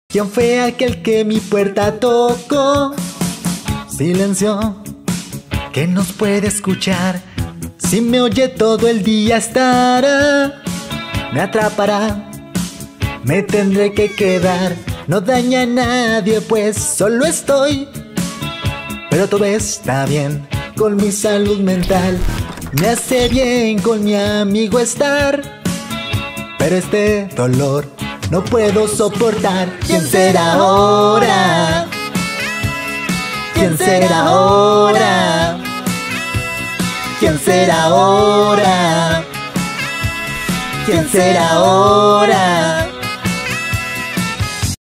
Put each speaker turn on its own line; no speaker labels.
¿Quién fue aquel que mi puerta tocó? Silencio, que nos puede escuchar. Si me oye todo el día estará. Me atrapará, me tendré que quedar. No daña a nadie pues solo estoy. Pero todo está bien con mi salud mental. Me hace bien con mi amigo estar. Pero este dolor no puedo soportar. ¿Quién será ahora? ¿Quién será ahora? ¿Quién será ahora? ¿Quién será ahora?